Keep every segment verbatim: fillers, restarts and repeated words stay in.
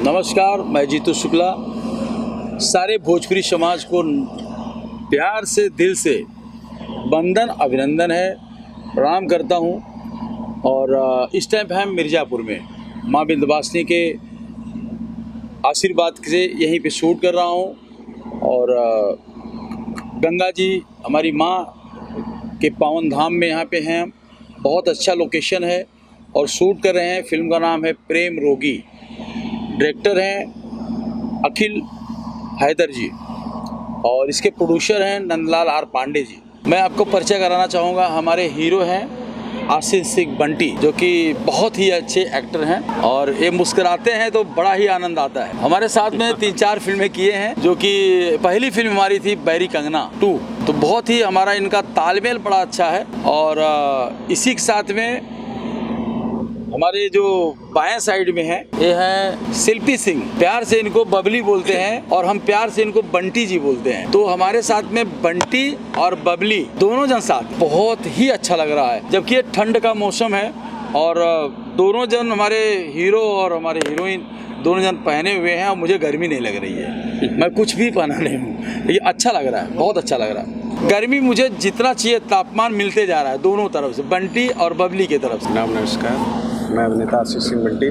नमस्कार, मैं जीतू शुक्ला सारे भोजपुरी समाज को प्यार से दिल से वंदन अभिनंदन है, प्रणाम करता हूं। और इस टाइम हम मिर्ज़ापुर में माँ विंध्यवासिनी के आशीर्वाद से यहीं पे शूट कर रहा हूं। और गंगा जी हमारी माँ के पावन धाम में यहाँ पे हैं। बहुत अच्छा लोकेशन है और शूट कर रहे हैं। फिल्म का नाम है प्रेम रोगी। डायरेक्टर हैं अखिल हैदर जी और इसके प्रोड्यूसर हैं नंदलाल आर पांडे जी। मैं आपको परिचय कराना चाहूँगा। हमारे हीरो हैं आशीष सिंह बंटी, जो कि बहुत ही अच्छे एक्टर हैं और ये मुस्कुराते हैं तो बड़ा ही आनंद आता है। हमारे साथ में तीन चार फिल्में किए हैं, जो कि पहली फिल्म हमारी थी बैरी कंगना टू। तो बहुत ही हमारा इनका तालमेल बड़ा अच्छा है। और इसी के साथ में हमारे जो बाएं साइड में है ये है शिल्पी सिंह, प्यार से इनको बबली बोलते हैं और हम प्यार से इनको बंटी जी बोलते हैं। तो हमारे साथ में बंटी और बबली दोनों जन साथ बहुत ही अच्छा लग रहा है, जबकि ये ठंड का मौसम है। और दोनों जन हमारे हीरो और हमारे हीरोइन दोनों जन पहने हुए हैं और मुझे गर्मी नहीं लग रही है। मैं कुछ भी पहना नहीं हूँ, ये अच्छा लग रहा है, बहुत अच्छा लग रहा है। गर्मी मुझे जितना चाहिए तापमान मिलते जा रहा है दोनों तरफ से, बंटी और बबली की तरफ से। नाम नमस्कार, मैं अभिनेता आशीष सिंह बंटी।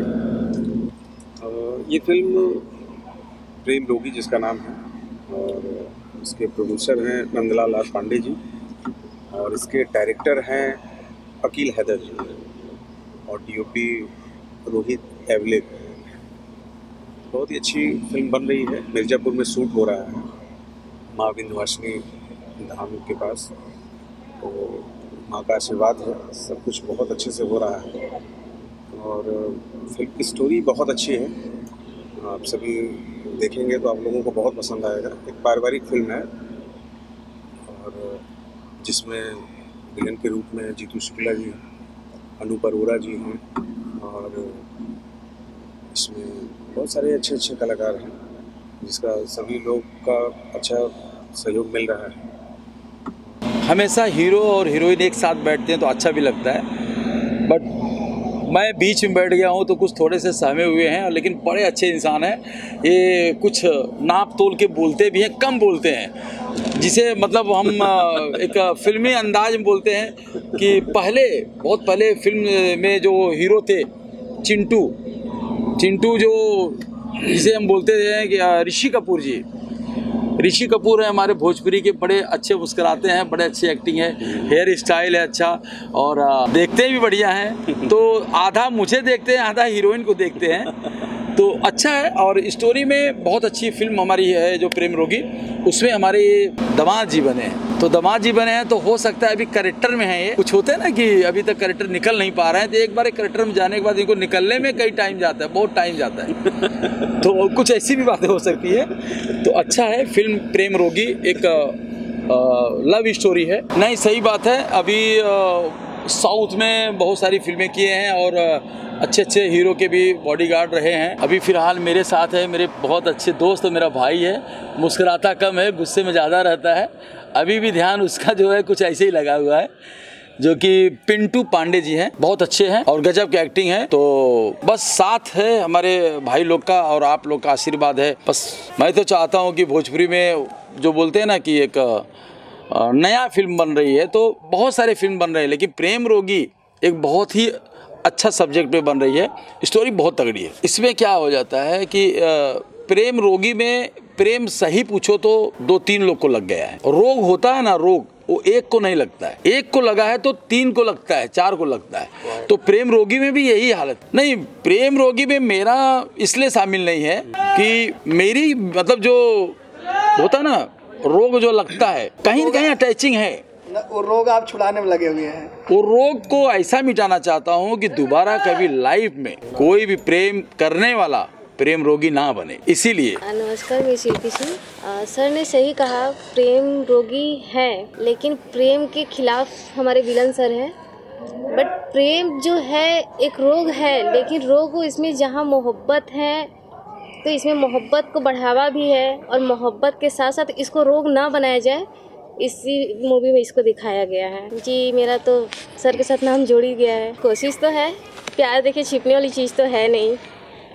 ये फिल्म प्रेम रोगी जिसका नाम है और इसके प्रोड्यूसर हैं नंदलाल आर पांडे जी और इसके डायरेक्टर हैं अखिल हैदर जी और डीओपी रोहित एवले। बहुत ही अच्छी फिल्म बन रही है। मिर्ज़ापुर में शूट हो रहा है माँ विंध्यवासिनी धाम के पास। तो माँ का आशीर्वाद है, सब कुछ बहुत अच्छे से हो रहा है और फिल्म की स्टोरी बहुत अच्छी है। आप सभी देखेंगे तो आप लोगों को बहुत पसंद आएगा। एक पारिवारिक फिल्म है और जिसमें विलन के रूप में जीतू शुक्ला जी, अनूप अरोरा जी हैं और इसमें बहुत सारे अच्छे अच्छे कलाकार हैं, जिसका सभी लोग का अच्छा सहयोग मिल रहा है। हमेशा हीरो और हीरोइन एक साथ बैठते हैं तो अच्छा भी लगता है, बट मैं बीच में बैठ गया हूँ तो कुछ थोड़े से सहमे हुए हैं, लेकिन बड़े अच्छे इंसान हैं। ये कुछ नाप तोल के बोलते भी हैं, कम बोलते हैं, जिसे मतलब हम एक फिल्मी अंदाज में बोलते हैं कि पहले बहुत पहले फिल्म में जो हीरो थे चिंटू चिंटू जो जिसे हम बोलते हैं कि ऋषि कपूर जी ऋषि कपूर है हमारे भोजपुरी के, बड़े अच्छे मुस्कुराते हैं, बड़े अच्छी एक्टिंग है, हेयर स्टाइल है अच्छा और देखते भी बढ़िया हैं। तो आधा मुझे देखते हैं, आधा हीरोइन को देखते हैं, तो अच्छा है। और स्टोरी में बहुत अच्छी फिल्म हमारी है जो प्रेम रोगी, उसमें हमारे दामाद जी बने हैं। तो दामाद जी बने हैं तो हो सकता है अभी करेक्टर में है। ये कुछ होते हैं ना कि अभी तक करेक्टर निकल नहीं पा रहे हैं, तो एक बार एक करेक्टर में जाने के बाद इनको निकलने में कई टाइम जाता है, बहुत टाइम जाता है। तो कुछ ऐसी भी बातें हो सकती है। तो अच्छा है फिल्म प्रेम रोगी, एक आ, लव स्टोरी है। नहीं, सही बात है। अभी आ, साउथ में बहुत सारी फिल्में किए हैं और अच्छे अच्छे हीरो के भी बॉडीगार्ड रहे हैं। अभी फ़िलहाल मेरे साथ है मेरे बहुत अच्छे दोस्त, मेरा भाई है, मुस्कुराता कम है, गुस्से में ज़्यादा रहता है। अभी भी ध्यान उसका जो है कुछ ऐसे ही लगा हुआ है, जो कि पिंटू पांडे जी हैं, बहुत अच्छे हैं और गजब की एक्टिंग है। तो बस साथ है हमारे भाई लोग का और आप लोग का आशीर्वाद है। बस मैं तो चाहता हूँ कि भोजपुरी में जो बोलते हैं ना कि एक नया फिल्म बन रही है, तो बहुत सारे फिल्म बन रहे हैं, लेकिन प्रेम रोगी एक बहुत ही अच्छा सब्जेक्ट पे बन रही है। स्टोरी बहुत तगड़ी है। इसमें क्या हो जाता है कि प्रेम रोगी में प्रेम सही पूछो तो दो तीन लोग को लग गया है। रोग होता है ना, रोग वो एक को नहीं लगता है, एक को लगा है तो तीन को लगता है, चार को लगता है। तो प्रेम रोगी में भी यही हालत नहीं। प्रेम रोगी में मेरा इसलिए शामिल नहीं है कि मेरी मतलब जो होता ना रोग जो लगता है, कहीं न कहीं अटैचिंग है, वो रोग आप छुड़ाने में लगे हुए हैं। वो रोग को ऐसा मिटाना चाहता हूँ कि दोबारा कभी लाइफ में कोई भी प्रेम करने वाला प्रेम रोगी ना बने, इसीलिए। नमस्कार, मैं शिल्पी सिंह। सर ने सही कहा, प्रेम रोगी है, लेकिन प्रेम के खिलाफ हमारे विलन सर है। बट प्रेम जो है एक रोग है, लेकिन रोग इसमें जहाँ मोहब्बत है तो इसमें मोहब्बत को बढ़ावा भी है और मोहब्बत के साथ साथ इसको रोग ना बनाया जाए, इसी मूवी में इसको दिखाया गया है। जी, मेरा तो सर के साथ नाम जोड़ ही गया है। कोशिश तो है, प्यार देखिए छिपने वाली चीज़ तो है नहीं,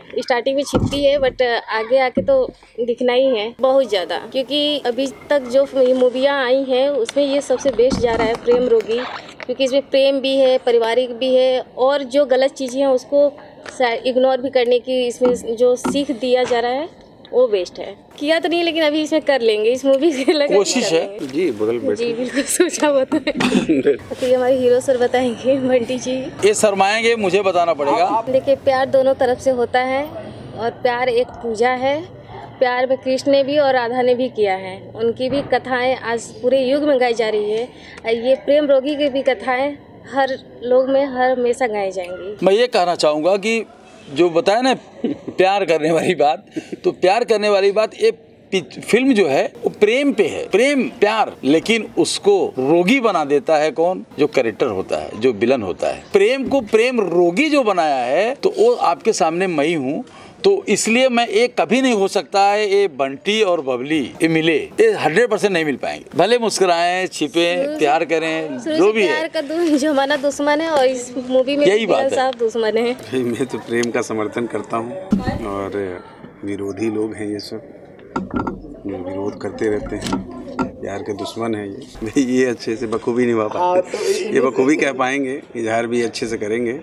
स्टार्टिंग में छिपती है बट आगे आके तो दिखना ही है बहुत ज़्यादा, क्योंकि अभी तक जो मूवियाँ आई हैं उसमें ये सबसे बेस्ट जा रहा है प्रेम रोगी, क्योंकि इसमें प्रेम भी है, पारिवारिक भी है, और जो गलत चीज़ें हैं उसको इग्नोर भी करने की इसमें जो सीख दिया जा रहा है वो बेस्ट है। किया तो नहीं लेकिन अभी इसमें कर लेंगे, इस मूवी से लगा कोशिश है जी, बगल बैठे जी बिल्कुल सोचा हुआ था। तो हमारे हीरो सर बताएंगे, बंटी जी ये शर्माएंगे, मुझे बताना पड़ेगा। देखिए प्यार दोनों तरफ से होता है और प्यार एक पूजा है। प्यार में कृष्ण ने भी और राधा ने भी किया है, उनकी भी कथाएं आज पूरे युग में गाई जा रही है। ये प्रेम रोगी की भी कथाएं हर लोग में हर हमेशा गाई जाएंगी। मैं ये कहना चाहूँगा कि जो बताया ना प्यार करने वाली बात, तो प्यार करने वाली बात ये फिल्म जो है वो प्रेम पे है, प्रेम प्यार, लेकिन उसको रोगी बना देता है कौन? जो कैरेक्टर होता है, जो विलन होता है। प्रेम को प्रेम रोगी जो बनाया है तो वो आपके सामने मैं ही हूँ, तो इसलिए मैं एक कभी नहीं हो सकता है ये बंटी और बबली ये मिले, ये हंड्रेड परसेंट नहीं मिल पाएंगे। भले मुस्कुराएं, छिपे, प्यार करें, जो भी है। प्यार का जो हमारा दुश्मन है और इस मूवी में यही बात है, दुश्मन है। मैं तो प्रेम का समर्थन करता हूँ और विरोधी लोग हैं ये सब, विरोध करते रहते हैं, प्यार के दुश्मन है ये ये अच्छे से बखूबी निभा पाते, ये बखूबी कह पाएंगे, इजहार भी अच्छे से करेंगे।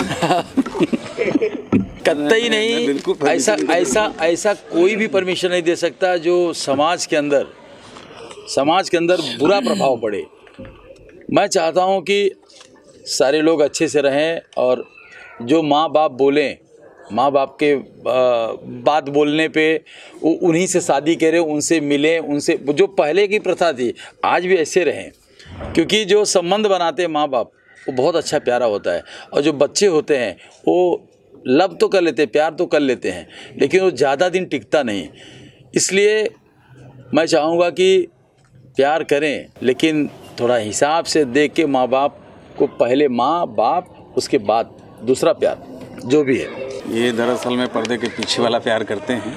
कतई नहीं, बिल्कुल ऐसा ऐसा ऐसा कोई भी परमिशन नहीं दे सकता जो समाज के अंदर समाज के अंदर बुरा प्रभाव पड़े। मैं चाहता हूं कि सारे लोग अच्छे से रहें और जो माँ बाप बोलें, माँ बाप के बात बोलने पे वो उन्हीं से शादी करें, उनसे मिलें, उनसे जो पहले की प्रथा थी आज भी ऐसे रहें, क्योंकि जो संबंध बनाते माँ बाप वो बहुत अच्छा प्यारा होता है। और जो बच्चे होते हैं वो लव तो कर लेते हैं, प्यार तो कर लेते हैं, लेकिन वो ज़्यादा दिन टिकता नहीं। इसलिए मैं चाहूँगा कि प्यार करें लेकिन थोड़ा हिसाब से देख के, माँ बाप को पहले माँ बाप उसके बाद दूसरा प्यार जो भी है। ये दरअसल में पर्दे के पीछे वाला प्यार करते हैं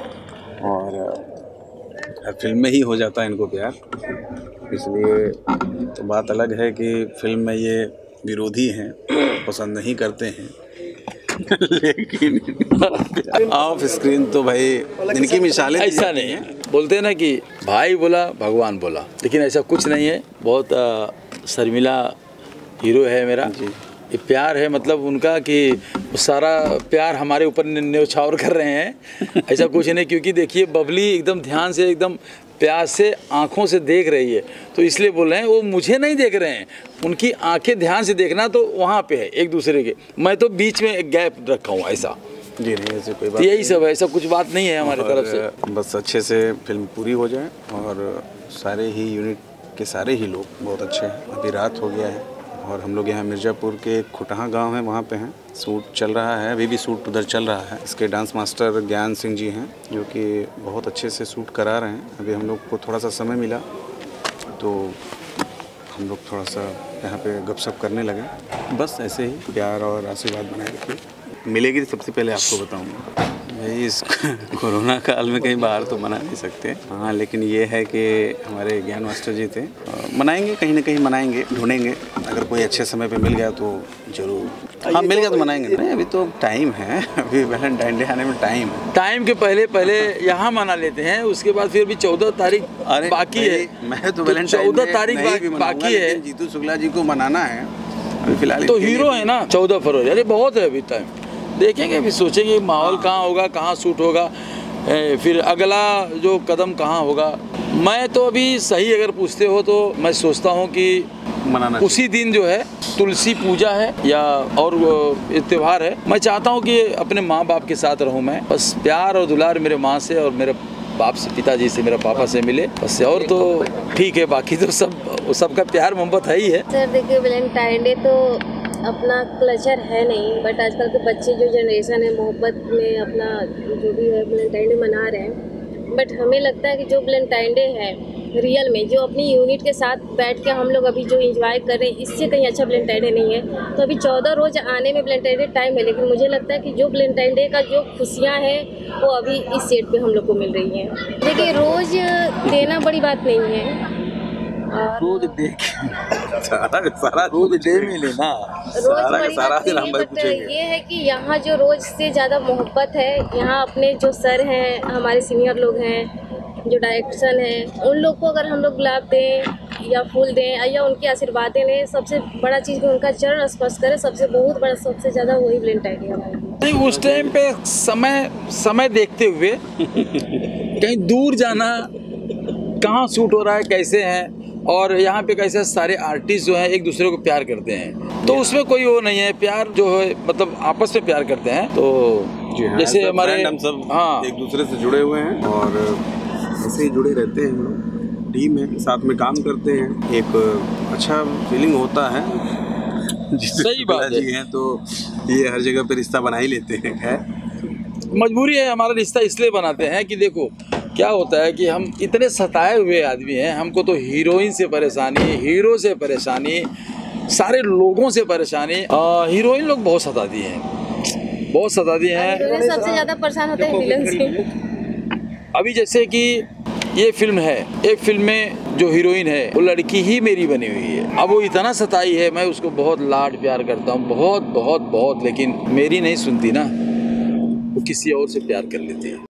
और फिल्म में ही हो जाता है इनको प्यार, इसलिए तो बात अलग है कि फिल्म में ये विरोधी हैं, पसंद नहीं करते हैं लेकिन ऑफ स्क्रीन तो भाई इनकी मिसालें ऐसा नहीं है। बोलते हैं ना कि भाई बोला भगवान बोला, लेकिन ऐसा कुछ नहीं है। बहुत आ, शर्मिला हीरो है मेरा, ये प्यार है मतलब उनका कि सारा प्यार हमारे ऊपर न्यौछावर कर रहे हैं, ऐसा कुछ नहीं। क्योंकि देखिए बबली एकदम ध्यान से, एकदम प्यार से आँखों से देख रही है, तो इसलिए बोल रहे हैं वो मुझे नहीं देख रहे हैं, उनकी आंखें ध्यान से देखना तो वहाँ पे है एक दूसरे के, मैं तो बीच में एक गैप रखा हूँ ऐसा। जी नहीं, ऐसे कोई बात तो यही सब है, ऐसा कुछ बात नहीं है हमारी तरफ से। बस अच्छे से फिल्म पूरी हो जाए और सारे ही यूनिट के सारे ही लोग बहुत अच्छे हैं। अभी रात हो गया है और हम लोग यहाँ मिर्ज़ापुर के खुटहा गांव है, वहाँ पे हैं, शूट चल रहा है, अभी भी शूट उधर चल रहा है। इसके डांस मास्टर ज्ञान सिंह जी हैं जो कि बहुत अच्छे से शूट करा रहे हैं। अभी हम लोग को थोड़ा सा समय मिला तो हम लोग थोड़ा सा यहाँ पे गपशप करने लगे। बस ऐसे ही प्यार और आशीर्वाद बनाए रखिए। मिलेगी सबसे पहले आपको बताऊँगा। भाई इस कोरोना काल में कहीं बाहर तो मना नहीं सकते, हाँ, लेकिन ये है कि हमारे ज्ञान मास्टर जी थे, मनाएंगे, कहीं ना कहीं मनाएंगे, ढूंढेंगे। अगर कोई अच्छे समय पे मिल गया तो जरूर, हाँ मिल गया तो मनाएंगे। नहीं अभी तो टाइम है, अभी वैलेंटाइन डे आने में टाइम है। टाइम के पहले पहले यहाँ मना लेते हैं, उसके बाद फिर भी चौदह तारीख बाकी है। मैं तो वैलेंटाइन चौदह तारीख बाकी है, जीतू शुक्ला जी को मनाना है अभी फिलहाल। तो हीरो है ना चौदह फरवरी, अरे बहुत है अभी टाइम, देखेंगे फिर सोचेंगे माहौल कहाँ होगा, कहाँ शूट होगा, फिर अगला जो कदम कहाँ होगा। मैं तो अभी सही अगर पूछते हो तो मैं सोचता हूँ कि मनाना उसी दिन जो है तुलसी पूजा है या और त्यौहार है, मैं चाहता हूँ कि अपने माँ बाप के साथ रहूँ मैं, बस प्यार और दुलार मेरे माँ से और मेरे बाप से, पिताजी से, मेरा पापा से मिले बस, और तो ठीक है, बाकी तो सब सबका प्यार मोहब्बत है ही है। सर देखिए वैलेंटाइन डे तो अपना कल्चर है नहीं, बट आजकल के बच्चे जो जनरेशन है मोहब्बत में अपना जो भी है वैलेंटाइन डे मना रहे हैं। बट हमें लगता है कि जो वैलेंटाइन डे है रियल में जो अपनी यूनिट के साथ बैठ के हम लोग अभी जो एंजॉय कर रहे हैं, इससे कहीं अच्छा वैलेंटाइन डे नहीं है। तो अभी चौदह रोज आने में वैलेंटाइन डे टाइम है, लेकिन मुझे लगता है कि जो वैलेंटाइन डे का जो खुशियाँ हैं वो अभी इस सेट पे हम लोग को मिल रही हैं। देखिए रोज़ देना बड़ी बात नहीं है, रोज देख सारा सारा रोज डे मिले ना। रोज सारा का बड़ी सारा बात दिन नहीं हम है, भाई बट पूछेंगे। ये है कि यहाँ जो रोज से ज़्यादा मोहब्बत है, यहाँ अपने जो सर हैं, हमारे सीनियर लोग हैं, जो डायरेक्टर हैं, उन लोग को अगर हम लोग गुलाब दें या फूल दें या उनकी आशीर्वाद लें, सबसे बड़ा चीज़ कि उनका चरण स्पर्श करें, सबसे बहुत बड़ा सबसे ज़्यादा वही वैलेंटाइन है हमारे लिए। नहीं, उस टाइम पे समय समय देखते हुए कहीं दूर जाना, कहाँ शूट हो रहा है, कैसे हैं, और यहाँ पे कैसे सारे आर्टिस्ट जो हैं एक दूसरे को प्यार करते हैं, तो उसमें कोई वो नहीं है। प्यार जो है मतलब आपस में प्यार करते हैं। तो जी हाँ, जैसे as a हमारे friend हम सब हाँ एक दूसरे से जुड़े हुए हैं और ऐसे ही जुड़े रहते हैं। हम लोग टीम है, साथ में काम करते हैं, एक अच्छा फीलिंग होता है। सही बात है। जी हैं तो ये हर जगह पे रिश्ता बना ही लेते हैं। है मजबूरी है, हमारा रिश्ता इसलिए बनाते हैं कि देखो क्या होता है कि हम इतने सताए हुए आदमी हैं, हमको तो हीरोइन से परेशानी, हीरो से परेशानी, सारे लोगों से परेशानी। आ, हीरोइन लोग बहुत सताती हैं, बहुत सताती हैं। हीरोइन सबसे ज़्यादा परेशान होते हैं विलन से। अभी जैसे कि ये फिल्म है, एक फिल्म में जो हीरोइन है वो लड़की ही मेरी बनी हुई है। अब वो इतना सताई है, मैं उसको बहुत लाड प्यार करता हूँ, बहुत बहुत बहुत, लेकिन मेरी नहीं सुनती ना, वो किसी और से प्यार कर लेती है।